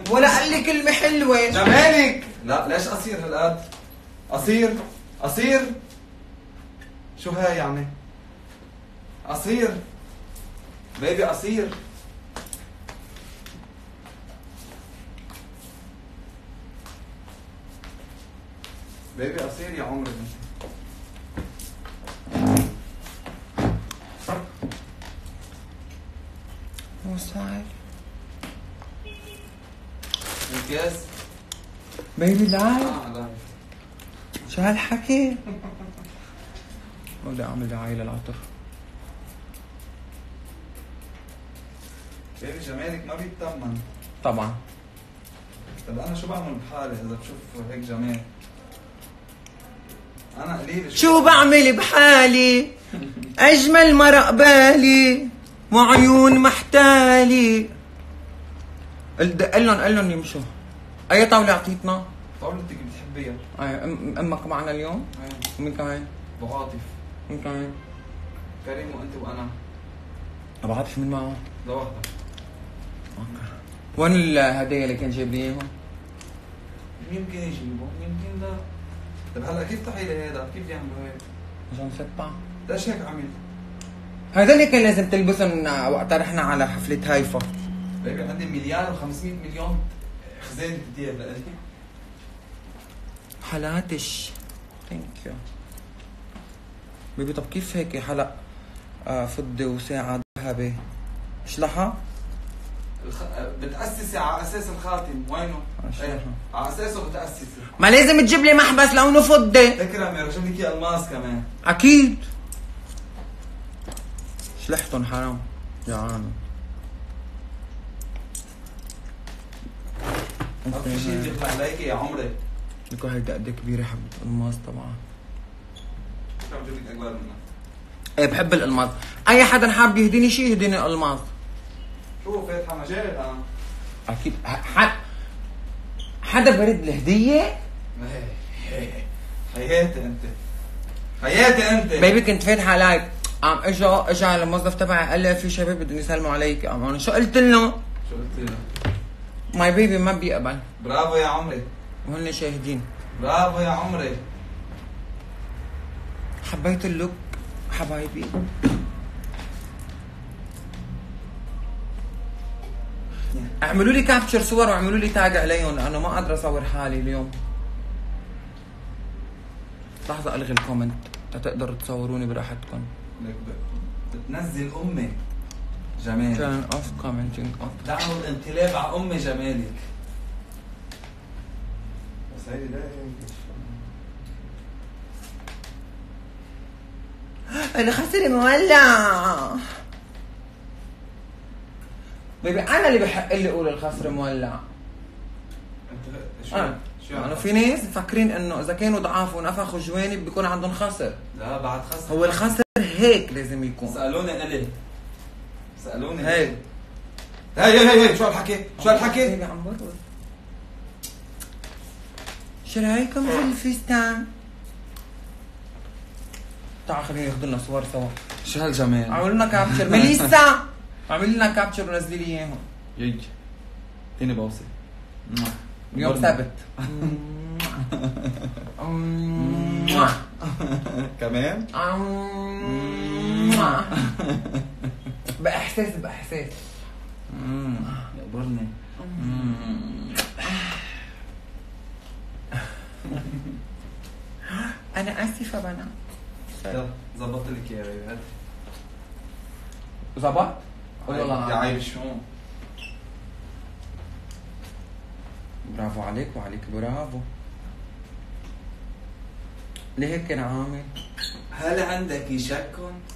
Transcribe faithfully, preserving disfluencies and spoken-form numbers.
ولا قال لي كلمة حلوة. جمالك. لا ليش قصير هالقد؟ قصير قصير شو هاي يعني؟ قصير بيبي قصير. بيبي قصير يا عمري. مو صاير امتياز بيبي لايف. اه لا شو هالحكي؟ بدي اعمل دعاية للعطر. بيبي جمالك ما بيتطمن طبعا. طب انا شو بعمل بحالي اذا بشوف هيك جمال؟ انا قليل شو بعمل بحالي؟ اجمل مرق بالي وعيون محتالي. دق لهم قل لهم يمشوا. اي طاولة اعطيتنا؟ طاولتك بتحبيها. اي أم امك معنا اليوم؟ ايه ومين كمان؟ ابو عاطف. مين كمان؟ كريم وانت وانا. ابو عاطف مين معه؟ لوحدك. اوكي. وين الهدايا اللي كان جايب لي اياهم؟ يمكن يجيبهم يمكن لا. طب هلا كيف تحيلي هذا؟ كيف يعملوا هيك؟ عشان ستة. ليش هيك عمل؟ هذا اللي كان لازم تلبسهم وقتها رحنا على حفلة هايفا. بيبي عندي مليار وخمسمية مليون خزانة دياب لإلي. حلاتش. ثانك يو. بيبي طب كيف هيك حلق آه فضة وساعة ذهبي؟ اشلحها؟ الخ... بتأسسي على أساس الخاتم، وينه؟ ايه على أساسه بتأسسي. ما لازم تجيب لي محبس لونه فضة. تكرمي رجب لك إياه ألماس كمان. أكيد. شلحتن حرام. جعانة. أكثر شيء بيطلع عليكي يا عمري. لكو هيدا قد كبيرة حبة ألماس طبعا. شو عم جيب لك أكبر منها؟ ايه بحب الألماس. أي حدا حاب يهديني شيء يهديني ألماس. شو فاتحة مجال أنا؟ أكيد حد حدا برد الهدية؟ حياتي أنت حياتي أنت. بيبي كنت فاتحة لايف قام اجا اجا الموظف تبعي قال لي في شباب بدهم يسلموا عليك. قام انا شو قلت له؟ شو قلت له؟ ماي بيبي ما بيقبل. برافو يا عمري. وهن شاهدين. برافو يا عمري. حبيت اللوك حبايبي. اعملوا لي كابتشر صور واعملوا لي تاج عليهم لانه ما قادره اصور حالي اليوم. لحظه الغي الكومنت تقدروا تصوروني براحتكم. لك بتنزل امي جمالك. كان اوف كومنتينج اوف. دعوا الانقلاب على امي جمالك. بس هيدي لا انا خسري مولع. بيبي انا اللي بحق لي اقول الخصر مولع. انت شو انا شو انا في ناس مفكرين انه اذا كانوا ضعاف ونفخوا جوانب بيكون عندهم خصر. لا بعد خسر. هو الخصر هيك لازم يكون. سالوني الي سالوني هيك. هي هي هي شو هالحكي؟ شو هالحكي؟ بيبي عم برقص. شو رايكم بهالفستان؟ تعال خلينا ناخذ لنا صور سوا. شو هالجمال؟ اعملوا لنا كابتشر ميليسا. اعملي لنا كابتشر ونزلي لي اياهم. يجي فيني بوصي. اليوم سبت. كمان؟ باحساس باحساس. يقبرني. انا اسفه بنات. يلا ظبطت لك يا ريت. ظبط؟ يا عيب شو؟ برافو عليك وعليك برافو. ليه هيك كان عامل؟ هل عندك شك